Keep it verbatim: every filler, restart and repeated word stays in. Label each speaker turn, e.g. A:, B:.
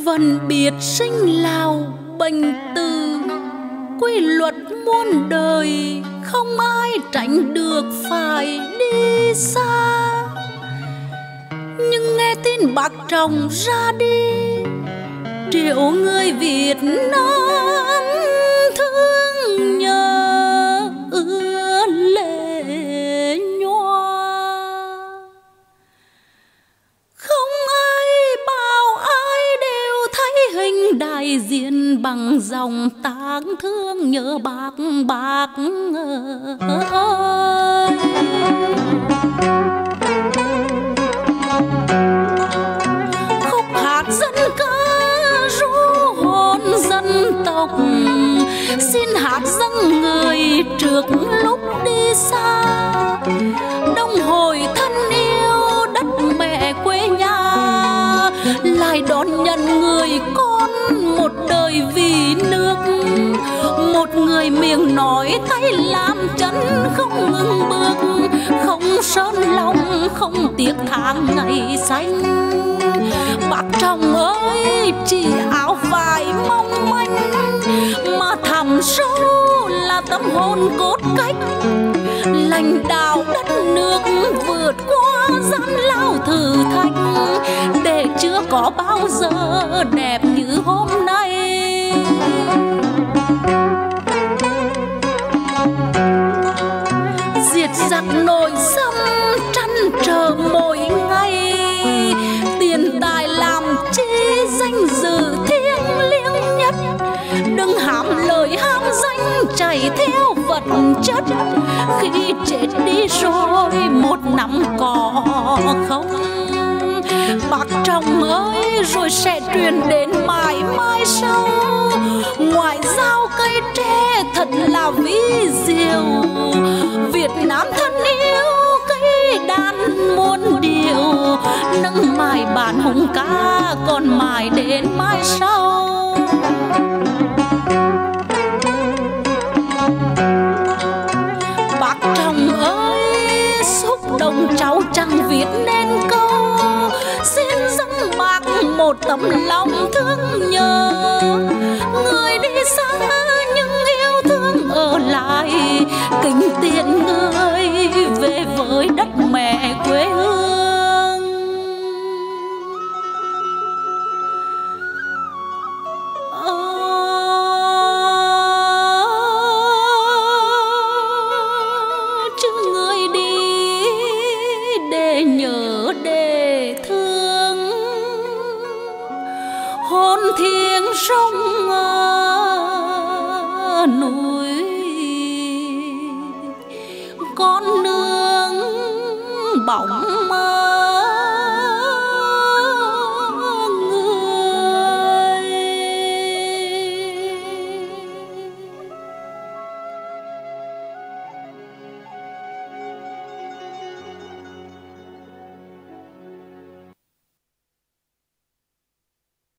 A: Vẫn biết sinh lão bệnh tử, quy luật muôn đời không ai tránh được phải đi xa. Nhưng nghe tin bác Trọng ra đi, triệu người Việt Nam thương nhớ ứa lệ nhòa. Không ai bảo ai đều thấy hình đại diện bằng dòng tang thương nhớ bác bác ơi. Khúc hát dân ca ru hồn dân tộc, xin hát dâng người trước lúc đi xa. Đông hồi thân yêu đất mẹ quê nhà, lại đón nhận người con một đời vì nước. Một người miệng nói tay làm chân không ngừng bước, không sơn lòng không tiếc tháng ngày xanh. Bác Trọng ơi, chỉ áo vải mong manh mà thẳm sâu là tâm hồn cốt cách. Lãnh đạo đất nước vượt qua gian lao thử thách, để chưa có bao giờ đẹp như hôm nay. Diệt giặc nội xâm trăn trở mỗi ngày, tiền tài làm chi danh dự thiêng liêng nhất. Đừng hám lời ham danh chạy theo vật chất, khi chết đi rồi một năm có không. Bác Trọng ơi, rồi sẽ truyền đến mãi mãi sau. Ngoại giao cây tre thật là ví diệu, Việt Nam thân yêu cây đàn muôn điệu. Nâng mãi bản hùng ca còn mãi đến mai sau. Bác Trọng ơi, xúc động cháu chẳng viết nên câu, xin dâng bác một tấm lòng thương nhớ. Người đi xa nhưng yêu thương ở lại, kính tiễn người về với đất mẹ quê hương. Ờ, chứ người đi để nhớ để thương, hồn thiêng sông núi, con nương bóng